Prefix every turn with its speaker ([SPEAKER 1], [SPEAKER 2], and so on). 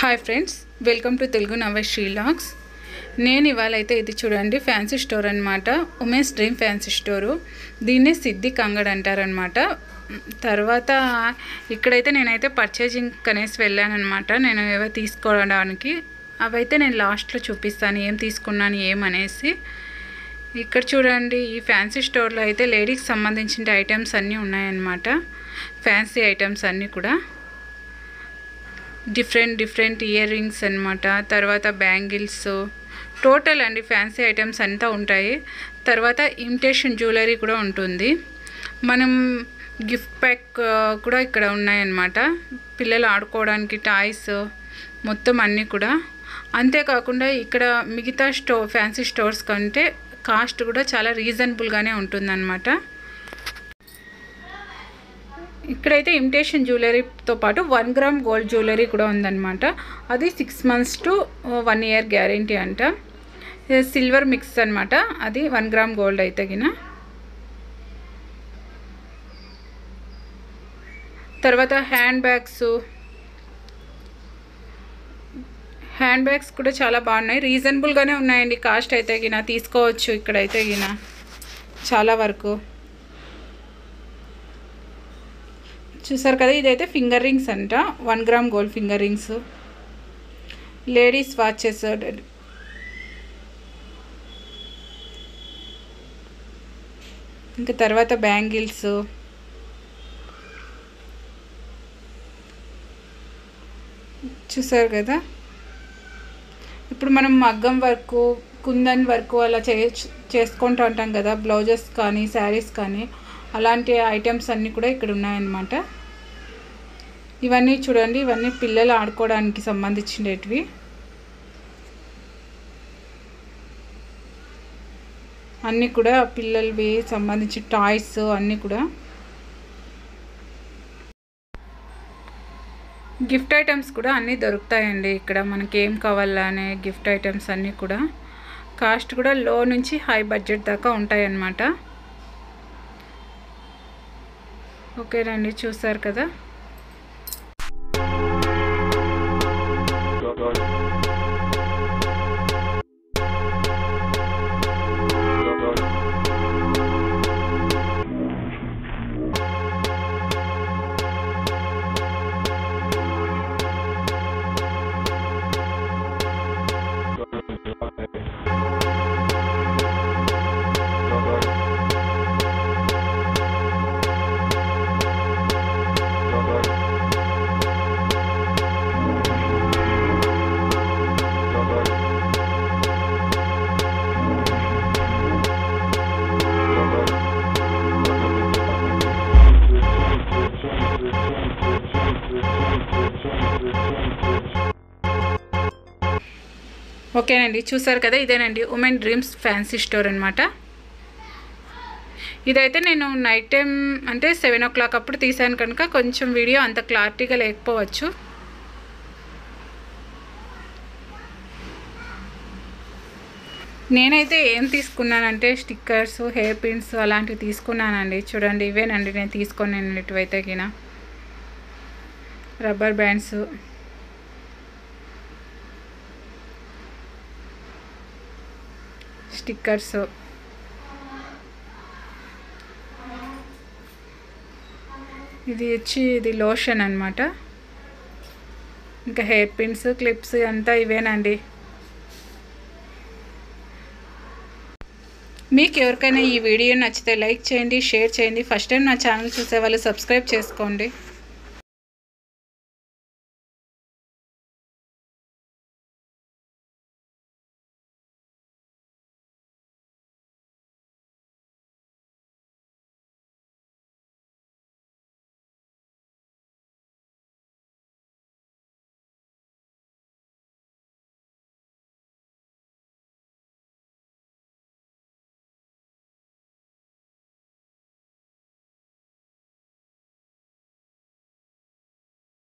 [SPEAKER 1] Hi friends, welcome to Telugu Navya vlogs. నేను ఇవాళ అయితే ఇది చూడండి, ఫ్యాన్సీ స్టోర్ అనమాట. Women's dream fancy store. దీన్నే సిద్ధి కంగడ్ అంటారనమాట. తర్వాత ఇక్కడైతే నేనైతే పర్చేజింగ్ అనేసి వెళ్ళాను అనమాట. నేను ఏవో తీసుకోవడానికి అవైతే నేను లాస్ట్లో చూపిస్తాను, ఏం తీసుకున్నాను ఏమనేసి. ఇక్కడ చూడండి, ఈ ఫ్యాన్సీ స్టోర్లో అయితే లేడీస్కి సంబంధించిన ఐటమ్స్ అన్నీ ఉన్నాయన్నమాట. ఫ్యాన్సీ ఐటమ్స్ అన్నీ కూడా డిఫరెంట్ ఇయర్ రింగ్స్ అనమాట. తర్వాత బ్యాంగిల్స్, టోటల్ అండి ఫ్యాన్సీ ఐటమ్స్ అంతా ఉంటాయి. తర్వాత ఇమిటేషన్ జ్యువెలరీ కూడా ఉంటుంది. మనం గిఫ్ట్ ప్యాక్ కూడా ఇక్కడ ఉన్నాయన్నమాట. పిల్లలు ఆడుకోవడానికి టాయ్స్ మొత్తం అన్నీ కూడా. అంతేకాకుండా ఇక్కడ మిగతా ఫ్యాన్సీ స్టోర్స్ కంటే కాస్ట్ కూడా చాలా రీజనబుల్గానే ఉంటుందన్నమాట. ఇక్కడైతే ఇమిటేషన్ జ్యువెలరీతో పాటు 1 గ్రామ్ గోల్డ్ జ్యువెలరీ కూడా ఉందన్నమాట. అది 6 months to 1 year గ్యారెంటీ అంట. సిల్వర్ మిక్స్ అనమాట. అది 1 గ్రామ్ గోల్డ్ అయితే గిన. తర్వాత హ్యాండ్ బ్యాగ్స్ కూడా చాలా బాగున్నాయి, రీజనబుల్గానే ఉన్నాయండి. కాస్ట్ అయితే గిన తీసుకోవచ్చు ఇక్కడైతే గిన చాలా వరకు. చూసారు కదా, ఇదైతే ఫింగర్ రింగ్స్ అంట. 1 gram gold finger rings. Ladies watches, ఇంకా తర్వాత బ్యాంగిల్స్, చూసారు కదా. ఇప్పుడు మనం మగ్గం వర్క్, కుందన్ వర్క్ అలా చేసుకుంటూ ఉంటాం కదా, బ్లౌజెస్ కానీ శారీస్ కానీ, అలాంటి ఐటమ్స్ అన్నీ కూడా ఇక్కడ ఉన్నాయన్నమాట. ఇవన్నీ చూడండి, ఇవన్నీ పిల్లలు ఆడుకోవడానికి సంబంధించినవి. అన్నీ కూడా పిల్లలవి సంబంధించిన టాయ్స్ అన్నీ కూడా. గిఫ్ట్ ఐటమ్స్ కూడా అన్నీ దొరుకుతాయండి ఇక్కడ. మనకి ఏం కావాలనే గిఫ్ట్ ఐటమ్స్ అన్నీ కూడా. కాస్ట్ కూడా లో నుంచి హై బడ్జెట్ దాకా ఉంటాయన్నమాట. ఓకేనండి, చూసారు కదా. ఓకేనండి, చూసారు కదా. ఇదేనండి ఉమెన్ డ్రీమ్స్ ఫ్యాన్సీ స్టోర్ అనమాట. ఇదైతే నేను నైట్ టైం అంటే 7 o'clock అప్పుడు తీసాను కనుక కొంచెం వీడియో అంత క్లారిటీగా లేకపోవచ్చు. నేనైతే ఏం తీసుకున్నానంటే స్టిక్కర్స్, హెయిర్ పిన్స్ అలాంటివి తీసుకున్నానండి. చూడండి, ఇవేనండి నేను తీసుకునేటివైతే గిన. రబ్బర్ బ్యాండ్స్, స్టిక్కర్స్, ఇది లోషన్ అనమాట. ఇంకా హెయిర్ పిన్స్, క్లిప్స్ అంతా ఇవేనండి. మీకు ఎవరికైనా ఈ వీడియో నచ్చితే లైక్ చేయండి, షేర్ చేయండి. ఫస్ట్ టైం నా ఛానల్ చూసే వాళ్ళు సబ్స్క్రైబ్ చేసుకోండి.